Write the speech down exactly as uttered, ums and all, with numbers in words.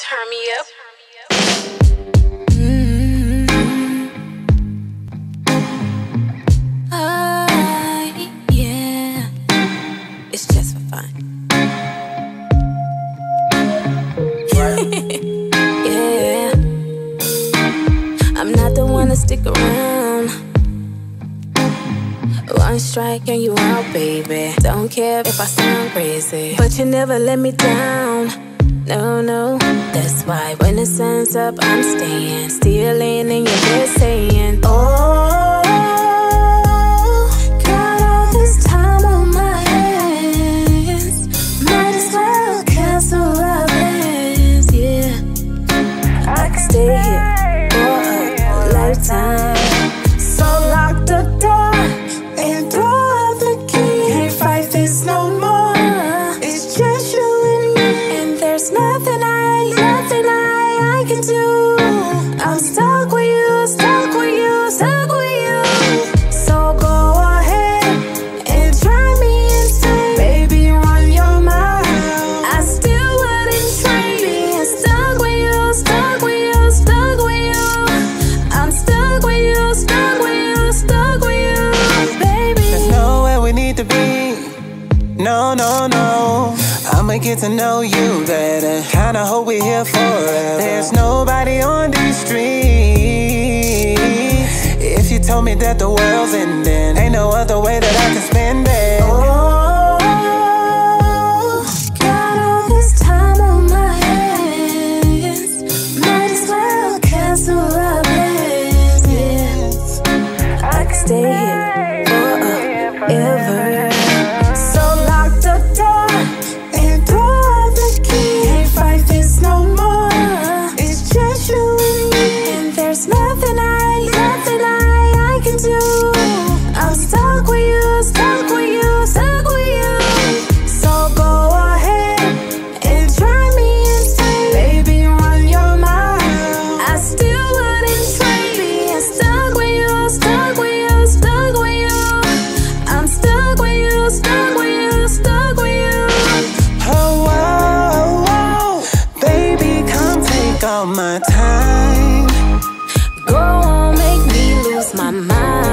Turn me up. Mm-hmm. Oh, yeah. It's just for fun. Yeah. I'm not the one to stick around. One strike and you out, baby. Don't care if I sound crazy, but you never let me down. No, no, that's why when the sun's up, I'm staying. Still laying in your bed saying, oh, got all this time on my hands. Might as well cancel our plans, yeah. I could stay here for a lifetime. So lock the door and throw out the key. Can't fight this no more. It's just you and me, and there's nothing I, nothing I, I can do. I'm stuck with you, stuck with you, stuck with you. So go ahead and drive me insane, baby, run your mouth. I still wouldn't trade being stuck with you, stuck with you, stuck with you. I'm stuck with you, stuck with you, stuck with you, baby. There's nowhere we need to be. No, no, no. I'ma get to know you better. Kinda hope we're here forever. There's nobody on these streets. If you told me that the world's ending, ain't no other way that I can spend it. Oh, got all this time on my hands. Might as well cancel our plans, yeah. I could stay here forever. So lock the door and throw out the key. Can't fight this no more. It's just you and me, and there's nothing I, nothing I, I can do. I'm stuck with you, stuck with you, stuck with you. So go ahead and drive me insane, baby, run your mouth. I still wouldn't trade being stuck with you, stuck with you, stuck with you. I'm stuck with you, stuck with you, stuck with you. Oh, whoa, whoa. Baby, come take all my time. Go on, make me lose my mind.